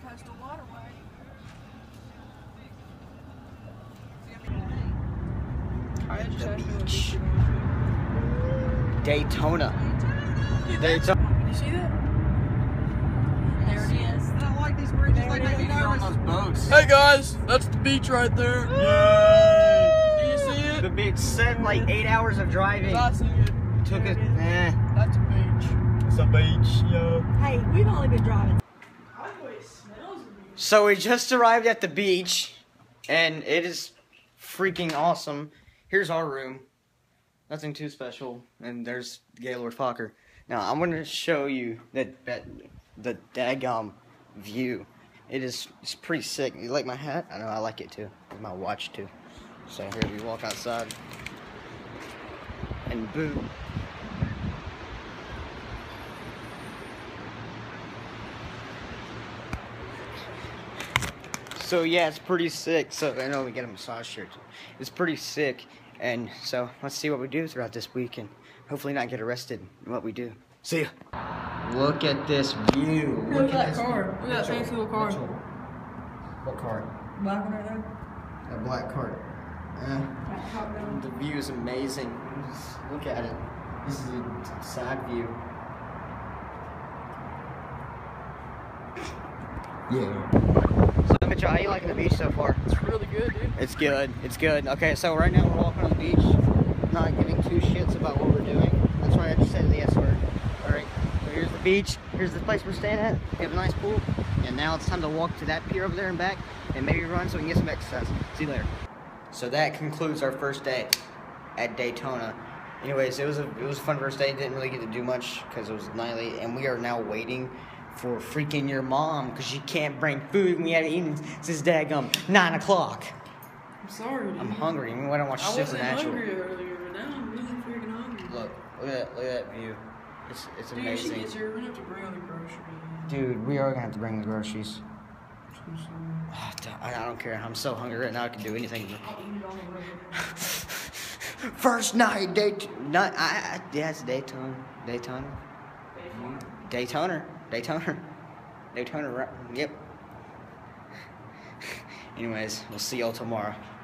Coastal Waterway. The beach. Daytona. You see that? There it is. I don't like these bridges. They make me nervous. Those boats. Hey guys, that's the beach right there. Yay! Do you see it? The beach said like 8 hours of driving. I see it. Took it. That's a beach. It's a beach, yo. Hey, we've only been driving. So we just arrived at the beach, and it is freaking awesome. Here's our room. Nothing too special. And there's Gaylord Fokker. Now I'm going to show you the daggum view. It's pretty sick. You like my hat? I know I like it too. It's my watch too. So here we walk outside, and boom. So yeah, it's pretty sick. So I know we get a massage here too. It's pretty sick, and so let's see what we do throughout this week, and hopefully not get arrested in what we do. See ya. Look at this view. Look at that car. Look at that fancy little car. What car? Black one right there. A black car. The view is amazing. Just look at it. This is a side view. Yeah. So Mitchell, how you liking the beach so far? It's really good, dude. It's good. It's good. Okay, so right now we're walking on the beach, not giving two shits about what we're doing. That's why I just said the S word. All right. So here's the beach. Here's the place we're staying at. We have a nice pool, and now it's time to walk to that pier over there and back, and maybe run so we can get some exercise. See you later. So that concludes our first day at Daytona. Anyways, it was a fun first day. Didn't really get to do much because it was nightly, and we are now waiting for freaking your mom because she can't bring food. We haven't eaten since daggum 9 o'clock. I'm sorry, dude. I'm hungry. I mean, I don't watch I wasn't Supernatural. hungry earlier, but now I'm really freaking hungry. Look at that view. It's Dude, amazing. she gets here, we're gonna have to bring all the groceries. Dude, we are gonna have to bring the groceries. I'm sorry. I don't care. I'm so hungry right now. I can do anything. I'll eat it on the road. First night, yeah, it's Daytona. Daytona, right? Yep. Anyways, we'll see y'all tomorrow.